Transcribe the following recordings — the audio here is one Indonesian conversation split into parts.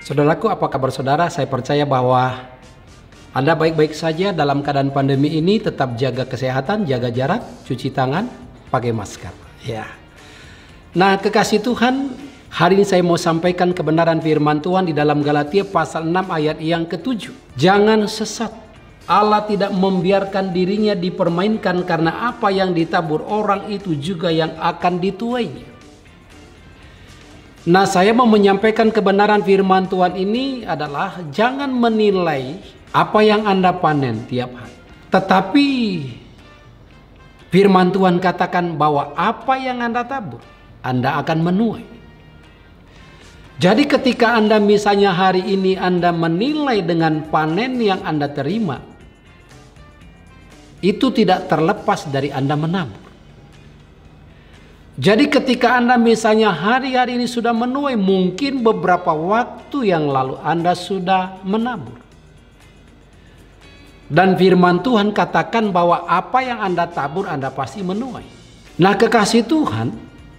Saudaraku, apa kabar saudara? Saya percaya bahwa Anda baik-baik saja dalam keadaan pandemi ini. Tetap jaga kesehatan, jaga jarak, cuci tangan, pakai masker. Ya. Nah, kekasih Tuhan, hari ini saya mau sampaikan kebenaran firman Tuhan di dalam Galatia pasal 6 ayat yang ke-7. Jangan sesat. Allah tidak membiarkan dirinya dipermainkan, karena apa yang ditabur orang itu juga yang akan dituainya. Nah, saya mau menyampaikan kebenaran firman Tuhan ini adalah jangan menilai apa yang Anda panen tiap hari. Tetapi firman Tuhan katakan bahwa apa yang Anda tabur, Anda akan menuai. Jadi ketika Anda misalnya hari ini Anda menilai dengan panen yang Anda terima, itu tidak terlepas dari Anda menabur. Jadi ketika Anda misalnya hari-hari ini sudah menuai, mungkin beberapa waktu yang lalu Anda sudah menabur. Dan firman Tuhan katakan bahwa apa yang Anda tabur, Anda pasti menuai. Nah, kekasih Tuhan,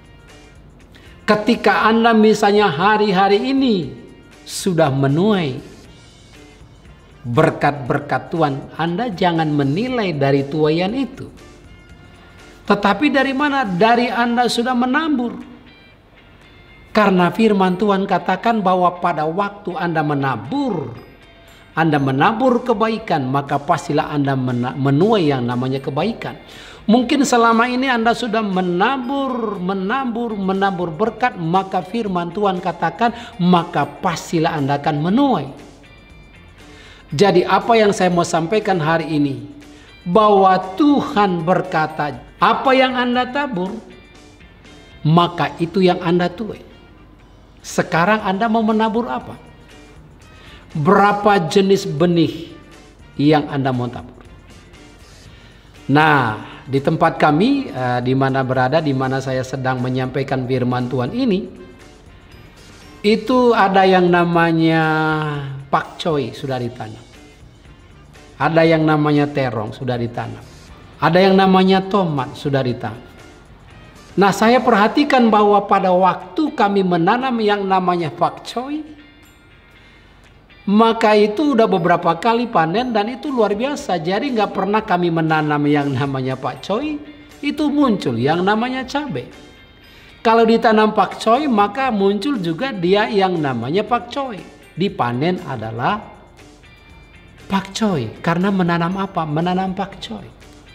ketika Anda misalnya hari-hari ini sudah menuai berkat-berkat Tuhan, Anda jangan menilai dari tuaian itu. Tetapi dari mana? Dari Anda sudah menabur. Karena firman Tuhan katakan bahwa pada waktu Anda menabur kebaikan, maka pastilah Anda menuai yang namanya kebaikan. Mungkin selama ini Anda sudah menabur berkat, maka firman Tuhan katakan, maka pastilah Anda akan menuai. Jadi apa yang saya mau sampaikan hari ini, bahwa Tuhan berkata, apa yang Anda tabur, maka itu yang Anda tuai. Sekarang Anda mau menabur apa? Berapa jenis benih yang Anda mau tabur? Nah, di tempat kami, di mana berada, di mana saya sedang menyampaikan firman Tuhan ini, itu ada yang namanya pakcoy sudah ditanam. Ada yang namanya terong sudah ditanam. Ada yang namanya tomat sudah ditanam. Nah, saya perhatikan bahwa pada waktu kami menanam yang namanya pakcoy, maka itu udah beberapa kali panen dan itu luar biasa. Jadi nggak pernah kami menanam yang namanya pakcoy, itu muncul yang namanya cabai. Kalau ditanam pakcoy, maka muncul juga dia yang namanya pakcoy. Dipanen adalah pakcoy. Karena menanam apa? Menanam pakcoy.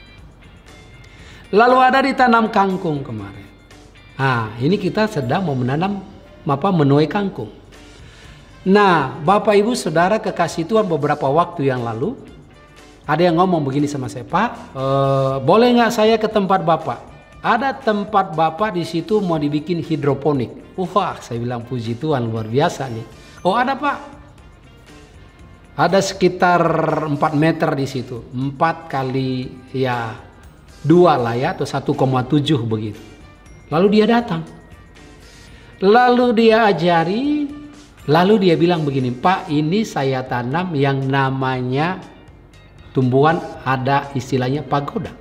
Lalu ada ditanam kangkung kemarin. Nah, ini kita sedang mau menanam menuai kangkung. Nah, Bapak Ibu Saudara kekasih Tuhan, beberapa waktu yang lalu ada yang ngomong begini sama saya, Pak, boleh nggak saya ke tempat Bapak? Ada tempat Bapak di situ mau dibikin hidroponik. Wah, saya bilang puji Tuhan, luar biasa nih. Oh, ada Pak. Ada sekitar 4 meter di situ. 4 kali ya 2 lah ya, atau 1,7 begitu. Lalu dia datang. Lalu dia ajari. Lalu dia bilang begini, Pak, ini saya tanam yang namanya tumbuhan, ada istilahnya pagoda.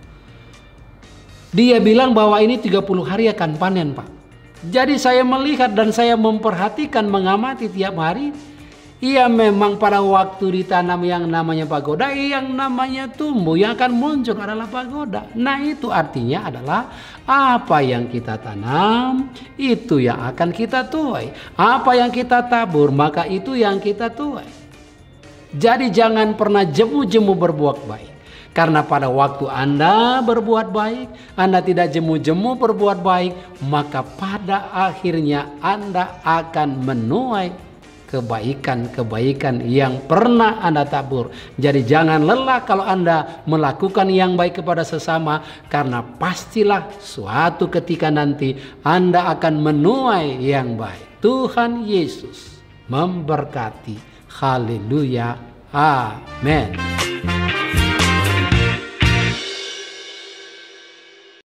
Dia bilang bahwa ini 30 hari akan panen, Pak. Jadi saya melihat dan saya memperhatikan, mengamati tiap hari. Iya, memang pada waktu ditanam yang namanya pagoda, yang namanya tumbuh yang akan muncul adalah pagoda. Nah, itu artinya adalah apa yang kita tanam, itu yang akan kita tuai. Apa yang kita tabur, maka itu yang kita tuai. Jadi jangan pernah jemu-jemu berbuat baik. Karena pada waktu Anda berbuat baik, Anda tidak jemu-jemu berbuat baik, maka pada akhirnya Anda akan menuai kebaikan-kebaikan yang pernah Anda tabur. Jadi jangan lelah kalau Anda melakukan yang baik kepada sesama, karena pastilah suatu ketika nanti Anda akan menuai yang baik. Tuhan Yesus memberkati. Haleluya. Amin.